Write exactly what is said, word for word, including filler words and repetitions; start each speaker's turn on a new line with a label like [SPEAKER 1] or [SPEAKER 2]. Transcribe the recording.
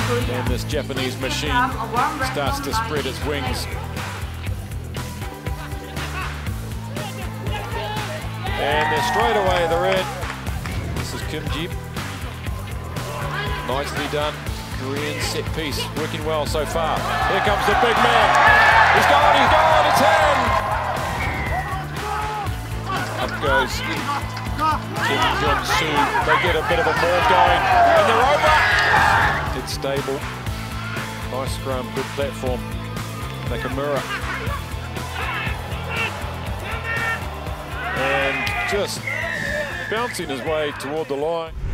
[SPEAKER 1] And this Japanese machine starts to spread its wings. And they're straight away, they're in. This is Kim Jeep. Nicely done. Korean set piece, working well so far. Here comes the big man. He's gone, he's gone, it's in! Up goes Incheon. They get a bit of a maul going, and they're over! It's stable. Nice scrum, good platform. Nakamura. And just bouncing his way toward the line.